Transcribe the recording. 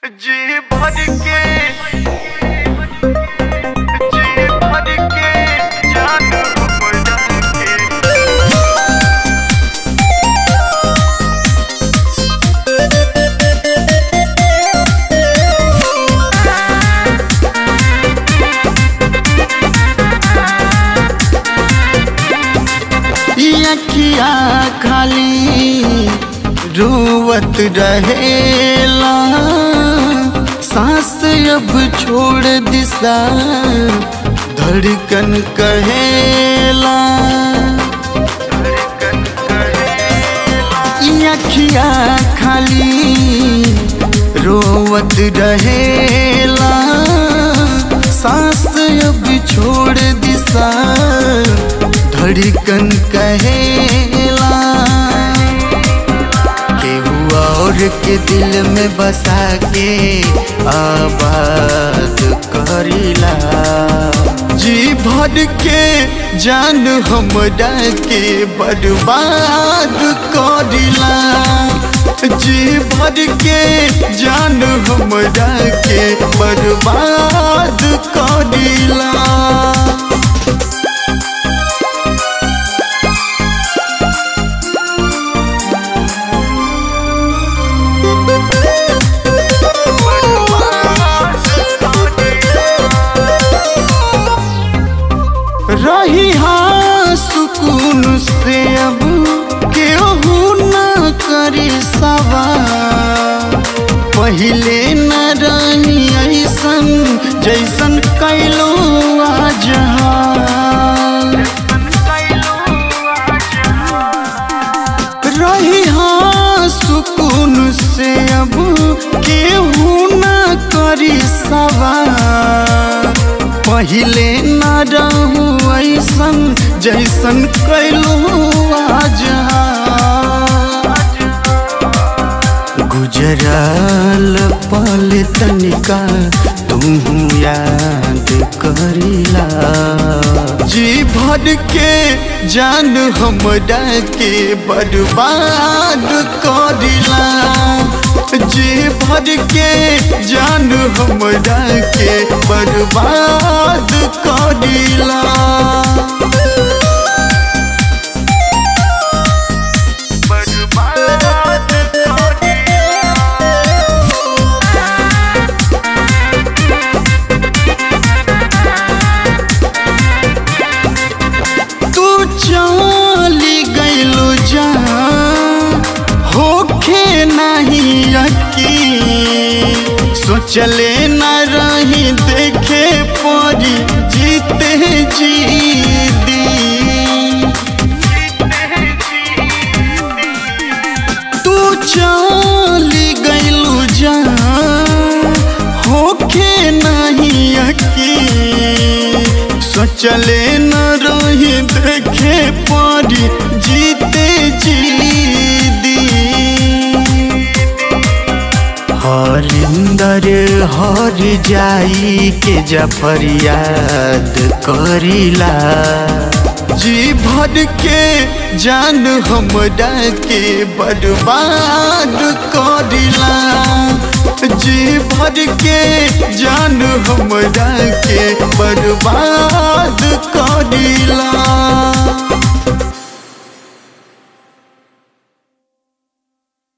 जी भर के जान हमरा के अखिया खाली रोवत रहेला, सांस अब छोड़ दिशा धड़कन कहेला। अखिया खाली रोवत रहेला, सांस अब छोड़ दिशा धड़कन कहेला। और के दिल में बसा के आबाद करीला, जी भर के जान हमरा के बर्बाद करीला। जी भर के जान हमरा के बर्बाद करीला। रही हाँ सुकून से अब केहू न करी सवार, पहले न रही ऐसन जैसन कैलो आज। रही हाँ सुकून से अब केहू न करी सवार, पहले न रहूं ऐसन जैसन कैलू आज। गुजरल पल तनिका तुम याद करीला, जी भर के जान हमरा के बर्बाद करीला। जी भर के जान हमरा के बर्बाद करीला। तू चली गइलू जान होखे नहीं यकीन, सोचले न रही देखे पड़ी जीते जी दी। तू चली गइलू जान होखे नहीं यकीन, सोचले न रही देखे पड़ी जीते जी दी। हरिंदर हर जाई के जफर याद करीला, जी भर के जान हमरा के बर्बाद करीला। जी भर के जान हमरा के बर्बाद करीला।